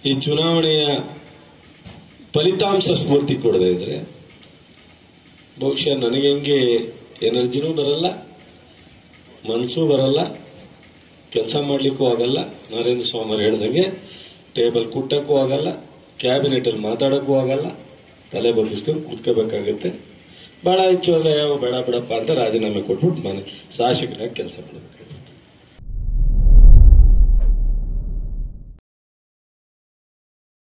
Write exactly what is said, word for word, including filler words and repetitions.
ಈ ಚುನಾವಣೆಯ ಫಲಿತಾಂಶ ಸ್ಫೂರ್ತಿ ಕೊಡದೇ ಇದ್ರೆ ಬಹುಶಃ ನನಗೆ ಹೆಂಗೆ ಎನರ್ಜಿನೂ ಬರಲ್ಲ, ಮನಸ್ಸೂ ಬರಲ್ಲ, ಕೆಲಸ ಮಾಡ್ಲಿಕ್ಕೂ ಆಗಲ್ಲ. ನರೇಂದ್ರ ಸ್ವಾಮಿ ಹೇಳ್ದಂಗೆ ಟೇಬಲ್ ಕುಟ್ಟಕ್ಕೂ ಆಗಲ್ಲ, ಕ್ಯಾಬಿನೆಟ್ ಅಲ್ಲಿ ಮಾತಾಡಕ್ಕೂ ಆಗಲ್ಲ, ತಲೆ ಬಗ್ಗಿಸ್ಕೊಂಡು ಕೂತ್ಕೋಬೇಕಾಗತ್ತೆ. ಬಹಳ ಹೆಚ್ಚು ಅಂದ್ರೆ ಯಾವ ಬೇಡ ಬಿಡಪ್ಪ ಅಂತ ರಾಜೀನಾಮೆ ಕೊಟ್ಬಿಟ್ಟು ಮನೆ ಶಾಸಕನಾಗಿ ಕೆಲಸ ಮಾಡಬೇಕು.